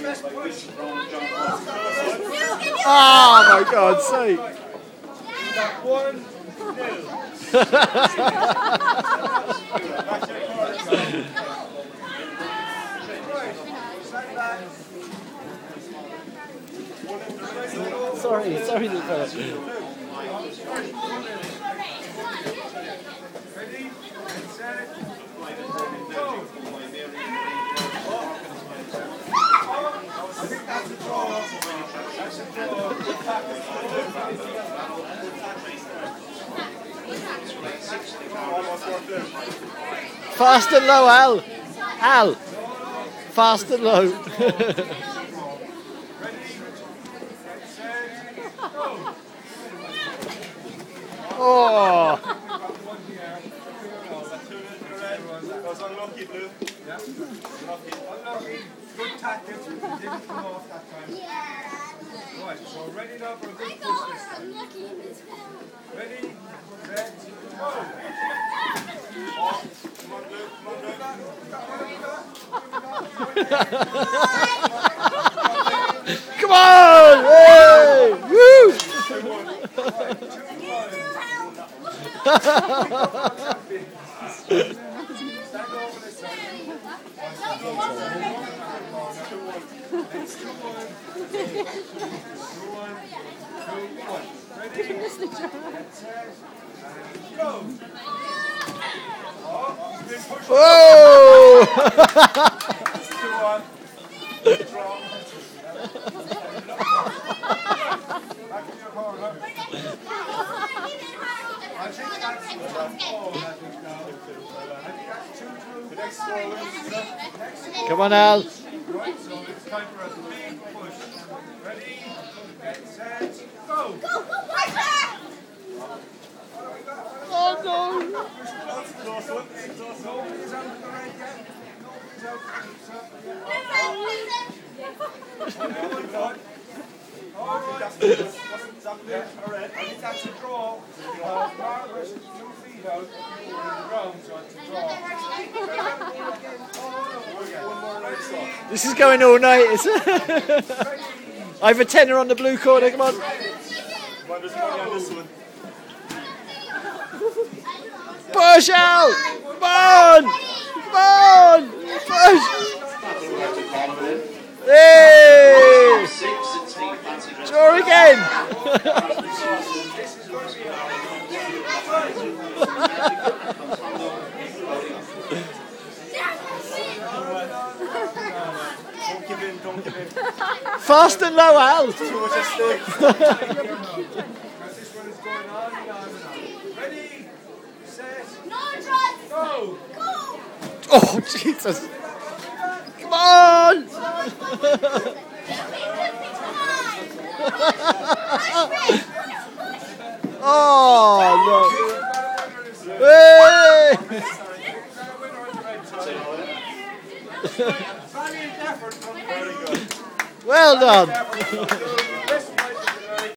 Oh my God's sake! Sorry, little fella. Fast and low, Al. Al. Fast and low. Oh. Unlucky, Blue. Yeah. Unlucky. Good tactics. Didn't come off that time. Right, so ready now for a good push this time. Ready, set, go. Come on, Blue. Come on, Blue. Come on! Hey! Woo! 2-1. Stand over this side. It's 2-1. 2-1. Ready? Go! Whoa! It's 2-1. Draw. Back to your corner. I think that's Come on, Al. Right, so it's time for a big push. Ready, get set, go! Go, Oh no! Nobody's out of the red yet. Nobody's out. Oh, that's it. I think that's a draw. Margaret, 2 feet out. Round, so it's a draw. This is going all night. I have a tenner on the blue corner. Come on. Well, there's money on this one. Push out! Come on! Come on! Push! Hey! Draw again! Don't give in. Fast and low, Al! Too much at stake. This one is going on and on and on. Ready, set, go! Oh, Jesus! Come on! Oh, no! Hey! Well done!